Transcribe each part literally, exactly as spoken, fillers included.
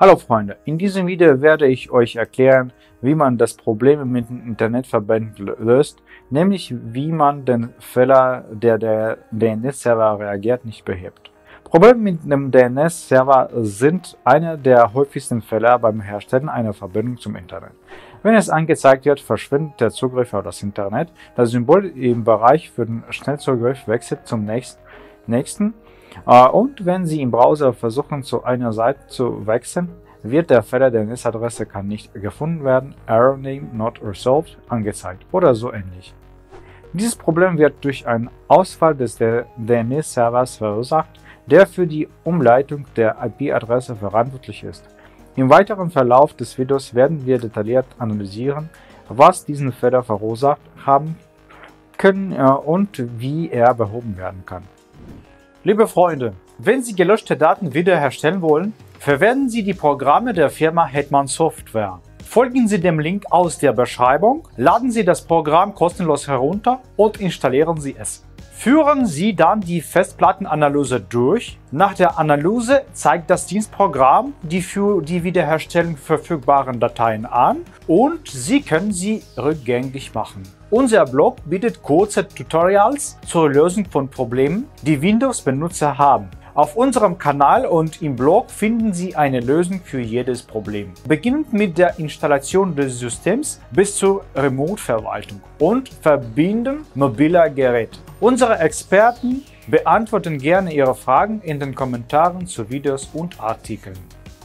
Hallo Freunde, in diesem Video werde ich euch erklären, wie man das Problem mit den Internetverbindungen löst, nämlich wie man den Fehler, der der D N S-Server reagiert, nicht behebt. Probleme mit dem D N S-Server sind einer der häufigsten Fehler beim Herstellen einer Verbindung zum Internet. Wenn es angezeigt wird, verschwindet der Zugriff auf das Internet, das Symbol im Bereich für den Schnellzugriff wechselt zum nächsten. Und wenn Sie im Browser versuchen, zu einer Seite zu wechseln, wird der Fehler der D N S-Adresse kann nicht gefunden werden, Error Name not resolved angezeigt oder so ähnlich. Dieses Problem wird durch einen Ausfall des D N S-Servers verursacht, der für die Umleitung der I P-Adresse verantwortlich ist. Im weiteren Verlauf des Videos werden wir detailliert analysieren, was diesen Fehler verursacht haben können und wie er behoben werden kann. Liebe Freunde, wenn Sie gelöschte Daten wiederherstellen wollen, verwenden Sie die Programme der Firma Hetman Software. Folgen Sie dem Link aus der Beschreibung, laden Sie das Programm kostenlos herunter und installieren Sie es. Führen Sie dann die Festplattenanalyse durch. Nach der Analyse zeigt das Dienstprogramm die für die Wiederherstellung verfügbaren Dateien an und Sie können sie rückgängig machen. Unser Blog bietet kurze Tutorials zur Lösung von Problemen, die Windows-Benutzer haben. Auf unserem Kanal und im Blog finden Sie eine Lösung für jedes Problem, beginnend mit der Installation des Systems bis zur Remote-Verwaltung und Verbinden mobiler Geräte. Unsere Experten beantworten gerne Ihre Fragen in den Kommentaren zu Videos und Artikeln.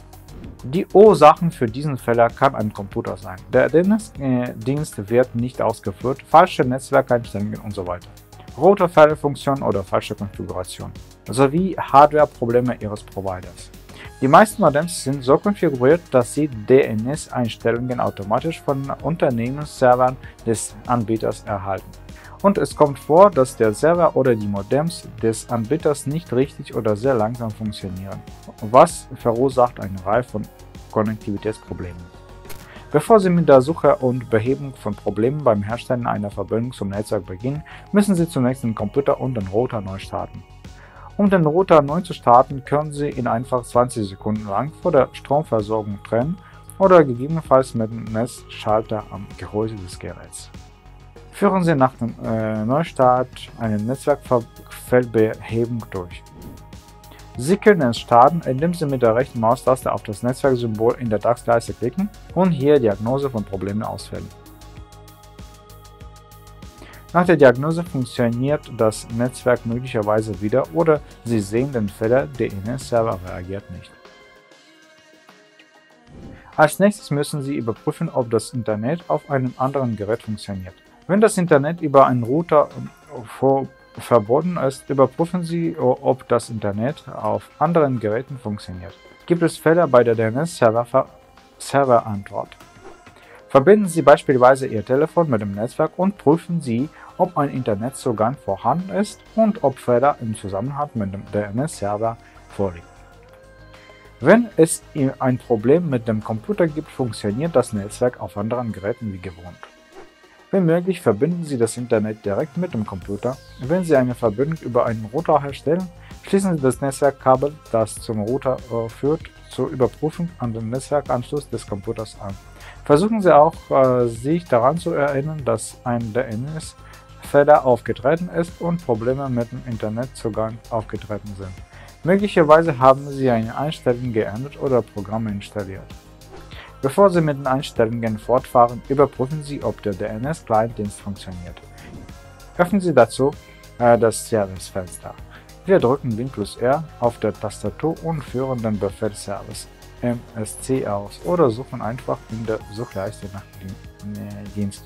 Die Ursachen für diesen Fehler kann ein Computer sein. Der D N S-Dienst wird nicht ausgeführt, falsche Netzwerkeinstellungen und so weiter. Routerfehlerfunktion oder falsche Konfiguration, sowie Hardware-Probleme Ihres Providers. Die meisten Modems sind so konfiguriert, dass sie D N S-Einstellungen automatisch von Unternehmensservern des Anbieters erhalten. Und es kommt vor, dass der Server oder die Modems des Anbieters nicht richtig oder sehr langsam funktionieren, was verursacht eine Reihe von Konnektivitätsproblemen. Bevor Sie mit der Suche und Behebung von Problemen beim Herstellen einer Verbindung zum Netzwerk beginnen, müssen Sie zunächst den Computer und den Router neu starten. Um den Router neu zu starten, können Sie ihn einfach zwanzig Sekunden lang vor der Stromversorgung trennen oder gegebenenfalls mit dem Netzschalter am Gehäuse des Geräts. Führen Sie nach dem äh, Neustart eine Netzwerkfehlbehebung durch. Sie können es starten, indem Sie mit der rechten Maustaste auf das Netzwerksymbol in der DAX-Leiste klicken und hier Diagnose von Problemen auswählen. Nach der Diagnose funktioniert das Netzwerk möglicherweise wieder oder Sie sehen den Fehler, der D N S-Server reagiert nicht. Als nächstes müssen Sie überprüfen, ob das Internet auf einem anderen Gerät funktioniert. Wenn das Internet über einen Router vor verboten ist, überprüfen Sie, ob das Internet auf anderen Geräten funktioniert. Gibt es Fehler bei der D N S-Server-Serverantwort? Verbinden Sie beispielsweise Ihr Telefon mit dem Netzwerk und prüfen Sie, ob ein Internetzugang vorhanden ist und ob Fehler im Zusammenhang mit dem D N S-Server vorliegen. Wenn es ein Problem mit dem Computer gibt, funktioniert das Netzwerk auf anderen Geräten wie gewohnt. Wenn möglich, verbinden Sie das Internet direkt mit dem Computer. Wenn Sie eine Verbindung über einen Router herstellen, schließen Sie das Netzwerkkabel, das zum Router äh, führt, zur Überprüfung an den Netzwerkanschluss des Computers an. Versuchen Sie auch, äh, sich daran zu erinnern, dass ein D N S-Fehler aufgetreten ist und Probleme mit dem Internetzugang aufgetreten sind. Möglicherweise haben Sie eine Einstellung geändert oder Programme installiert. Bevor Sie mit den Einstellungen fortfahren, überprüfen Sie, ob der D N S-Client-Dienst funktioniert. Öffnen Sie dazu äh, das Service-Fenster. Wir drücken Win plus R auf der Tastatur und führen den Befehl Service M S C aus oder suchen einfach in der Suchleiste nach den äh, Diensten.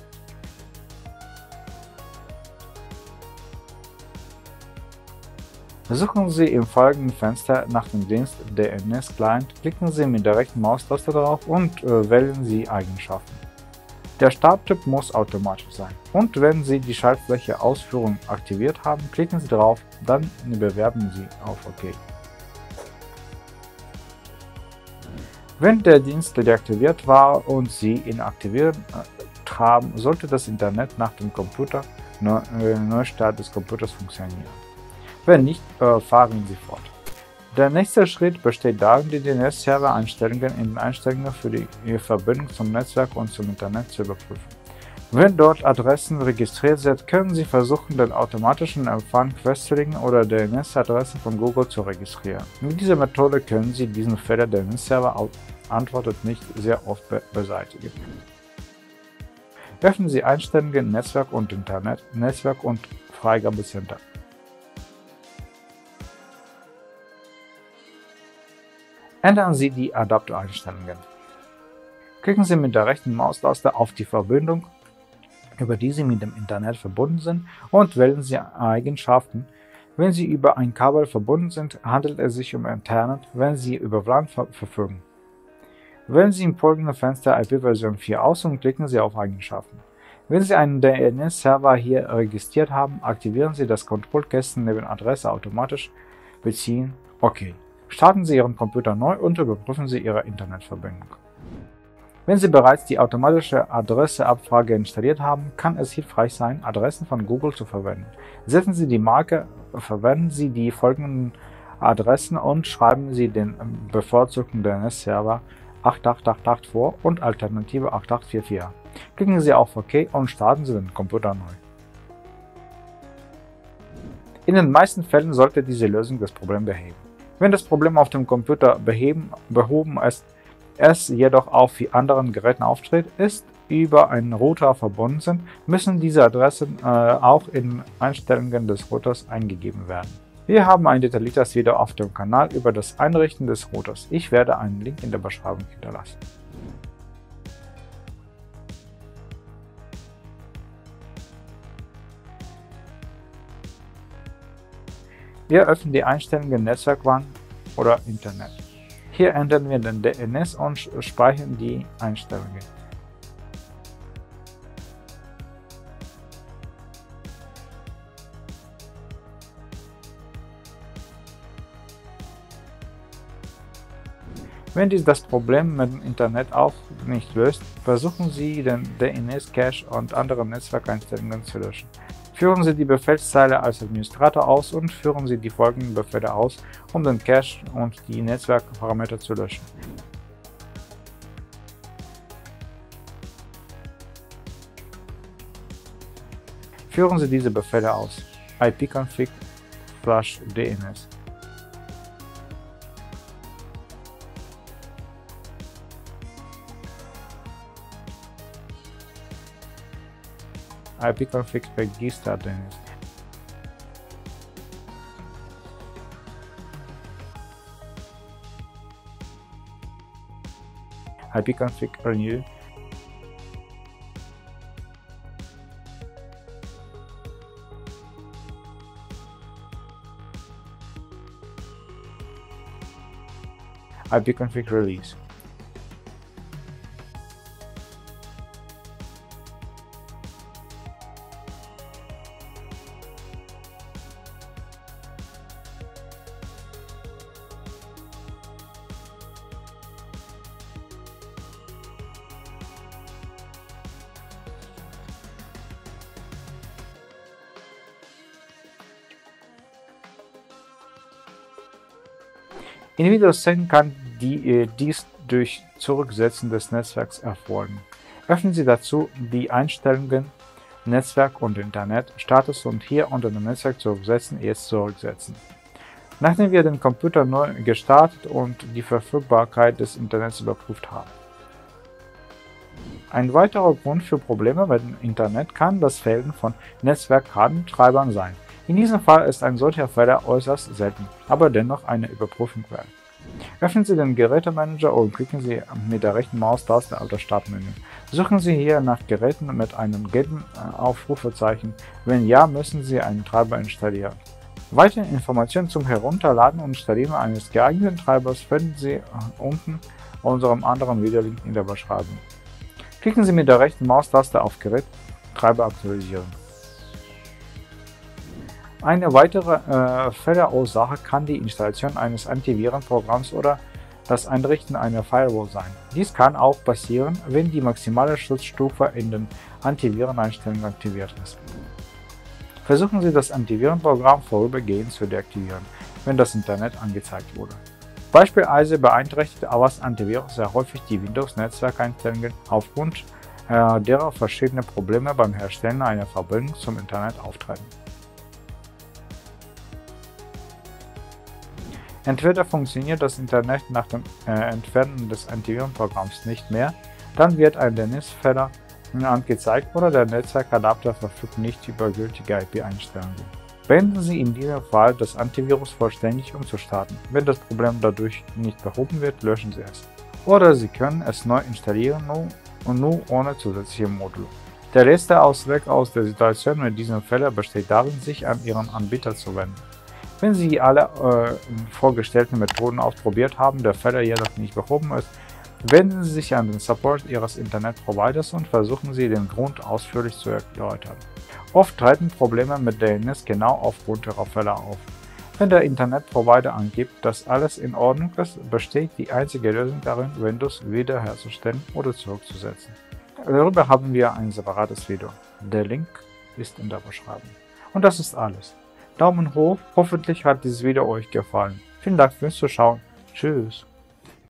Suchen Sie im folgenden Fenster nach dem Dienst D N S-Client, klicken Sie mit der rechten Maustaste drauf und äh, wählen Sie Eigenschaften. Der Starttyp muss automatisch sein und wenn Sie die Schaltfläche Ausführung aktiviert haben, klicken Sie drauf, dann bewerben Sie auf OK. Wenn der Dienst deaktiviert war und Sie ihn aktiviert haben, sollte das Internet nach dem Computer Neustart des Computers funktionieren. Wenn nicht, äh, fahren Sie fort. Der nächste Schritt besteht darin, die D N S-Server-Einstellungen in den Einstellungen für die Verbindung zum Netzwerk und zum Internet zu überprüfen. Wenn dort Adressen registriert sind, können Sie versuchen, den automatischen Empfang festzulegen oder D N S-Adressen von Google zu registrieren. Mit dieser Methode können Sie diesen Fehler, der D N S-Server antwortet nicht, sehr oft be beseitigen. Öffnen Sie Einstellungen Netzwerk und Internet, Netzwerk und Freigabecenter. Ändern Sie die Adaptereinstellungen. Klicken Sie mit der rechten Maustaste auf die Verbindung, über die Sie mit dem Internet verbunden sind, und wählen Sie Eigenschaften. Wenn Sie über ein Kabel verbunden sind, handelt es sich um Ethernet, wenn Sie über W L A N ver verfügen. Wählen Sie im folgenden Fenster I P Version vier aus und klicken Sie auf Eigenschaften. Wenn Sie einen D N S-Server hier registriert haben, aktivieren Sie das Kontrollkästchen neben Adresse automatisch beziehen. OK. Starten Sie Ihren Computer neu und überprüfen Sie Ihre Internetverbindung. Wenn Sie bereits die automatische Adresseabfrage installiert haben, kann es hilfreich sein, Adressen von Google zu verwenden. Setzen Sie die Marke, verwenden Sie die folgenden Adressen und schreiben Sie den bevorzugten D N S-Server acht acht acht acht vor und Alternative acht acht vier vier. Klicken Sie auf OK und starten Sie den Computer neu. In den meisten Fällen sollte diese Lösung das Problem beheben. Wenn das Problem auf dem Computer beheben, behoben ist, es jedoch auf anderen Geräten auftritt, ist über einen Router verbunden sind, müssen diese Adressen äh, auch in Einstellungen des Routers eingegeben werden. Wir haben ein detailliertes Video auf dem Kanal über das Einrichten des Routers. Ich werde einen Link in der Beschreibung hinterlassen. Wir öffnen die Einstellungen Netzwerk W A N oder Internet. Hier ändern wir den D N S und speichern die Einstellungen. Wenn dies das Problem mit dem Internet auch nicht löst, versuchen Sie, den D N S-Cache und andere Netzwerkeinstellungen zu löschen. Führen Sie die Befehlszeile als Administrator aus und führen Sie die folgenden Befehle aus, um den Cache und die Netzwerkparameter zu löschen. Führen Sie diese Befehle aus: ipconfig slash dns. ipconfig register D N S. ipconfig renew. ipconfig release. In Windows zehn kann die, äh, dies durch Zurücksetzen des Netzwerks erfolgen. Öffnen Sie dazu die Einstellungen Netzwerk und Internet, Status und hier unter dem Netzwerk zurücksetzen, jetzt zurücksetzen. Nachdem wir den Computer neu gestartet und die Verfügbarkeit des Internets überprüft haben. Ein weiterer Grund für Probleme mit dem Internet kann das Fehlen von Netzwerkkabeltreibern sein. In diesem Fall ist ein solcher Fehler äußerst selten, aber dennoch eine Überprüfung wert. Öffnen Sie den Gerätemanager und klicken Sie mit der rechten Maustaste auf das Startmenü. Suchen Sie hier nach Geräten mit einem gelben Aufrufezeichen. Wenn ja, müssen Sie einen Treiber installieren. Weitere Informationen zum Herunterladen und Installieren eines geeigneten Treibers finden Sie unten unserem anderen Videolink in der Beschreibung. Klicken Sie mit der rechten Maustaste auf Gerät Treiber aktualisieren. Eine weitere äh, Fehlerursache kann die Installation eines Antivirenprogramms oder das Einrichten einer Firewall sein. Dies kann auch passieren, wenn die maximale Schutzstufe in den Antivireneinstellungen aktiviert ist. Versuchen Sie, das Antivirenprogramm vorübergehend zu deaktivieren. wenn das Internet angezeigt wurde. Beispielsweise beeinträchtigt Avast Antivirus sehr häufig die Windows-Netzwerkeinstellungen aufgrund äh, derer verschiedene Probleme beim Herstellen einer Verbindung zum Internet auftreten. Entweder funktioniert das Internet nach dem äh, Entfernen des Antivirenprogramms nicht mehr, dann wird ein D N S-Fehler angezeigt oder der Netzwerkadapter verfügt nicht über gültige I P-Einstellungen. Beenden Sie in diesem Fall das Antivirus vollständig, um zu starten. Wenn das Problem dadurch nicht behoben wird, löschen Sie es. Oder Sie können es neu installieren und nur ohne zusätzliche Module. Der letzte Ausweg aus der Situation in diesem Fall besteht darin, sich an Ihren Anbieter zu wenden. Wenn Sie alle äh, vorgestellten Methoden ausprobiert haben, der Fehler jedoch nicht behoben ist, wenden Sie sich an den Support Ihres Internetproviders und versuchen Sie, den Grund ausführlich zu erläutern. Oft treten Probleme mit D N S genau aufgrund ihrer Fehler auf. Wenn der Internetprovider angibt, dass alles in Ordnung ist, besteht die einzige Lösung darin, Windows wiederherzustellen oder zurückzusetzen. Darüber haben wir ein separates Video. Der Link ist in der Beschreibung. Und das ist alles. Daumen hoch, hoffentlich hat dieses Video euch gefallen. Vielen Dank fürs Zuschauen. Tschüss.